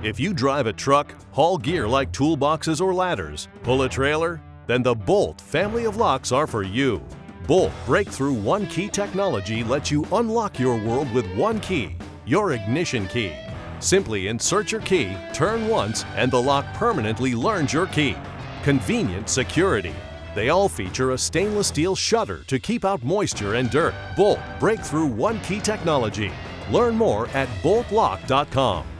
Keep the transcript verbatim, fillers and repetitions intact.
If you drive a truck, haul gear like toolboxes or ladders, pull a trailer, then the Bolt family of locks are for you. Bolt breakthrough one-key technology lets you unlock your world with one key, your ignition key. Simply insert your key, turn once, and the lock permanently learns your key. Convenient security. They all feature a stainless steel shutter to keep out moisture and dirt. Bolt breakthrough one-key technology. Learn more at bolt lock dot com.